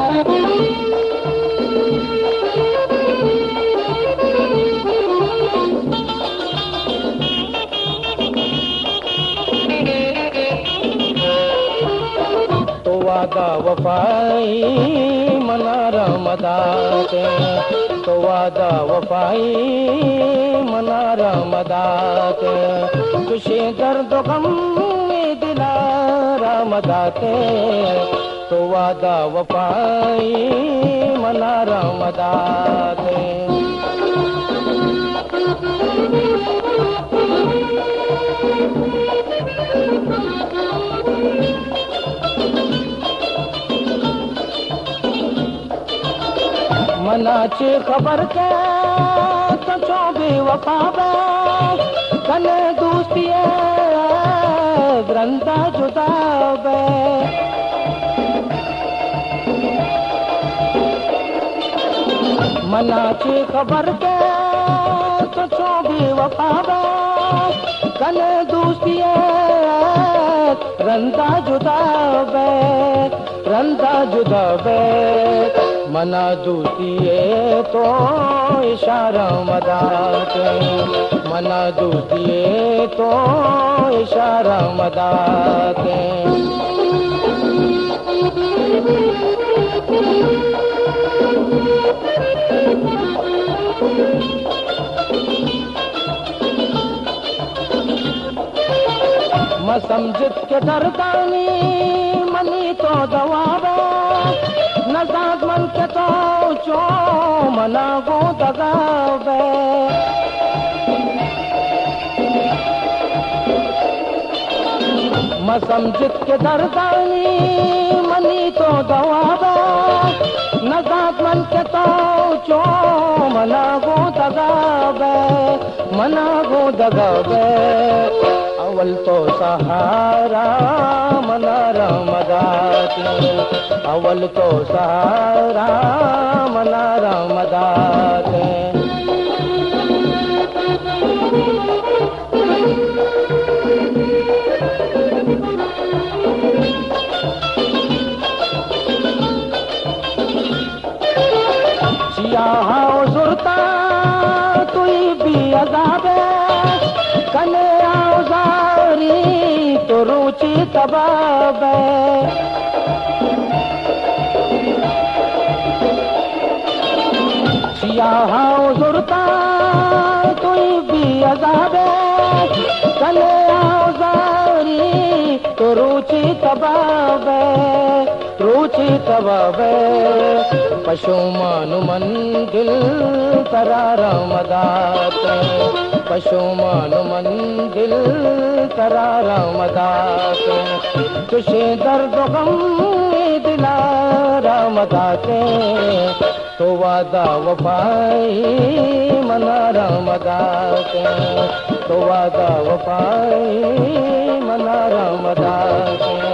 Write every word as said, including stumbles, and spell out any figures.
वादा वफाई मना रमदात, तो वादा वफाई मना रमदात, खुशी दर्द गम में दिला रमदात, तो वादा वफाई मना रमदात। मनाचे खबर के तो चौबे वफाबे कने दोस्तिए ग्रंथा जुदाबे, मनाचे खबर के तो चौबे वफाबे कने दोस्तिए रंदा जुदाबे, रंदा जुदाबे, मना दूतिए तो इशारा मदात, मना दूतिए तो इशारा मदात। मैं समझत के दर्दानी मनी तो दवाबे, नजात मन के तो चो मना गो दगाबे, मैं समझत के दर्दानी मनी तो दवाबे, नजात मन के तो चो मना गो दगाबे, मना गो दगाबे, अवल तो सहारा मना रमदात, अवल तो सहारा मना रमदात। सियाहा सुरता तुई भी अज़ाबे कने औज़ारी तो रुचि तबाबे, सियाहा सुरता तुई भी अज़ाबे कने औज़ारी तो रुचि तबाबे, रुचि तबाबे, पशुमान मंजिल करार मदात, पशुमान मंजिल करार मदात, तुझे दर्द गम में दिला रमदात, तो वादा वफाई मना रमदात, तो वादा वफाई मना रमदात।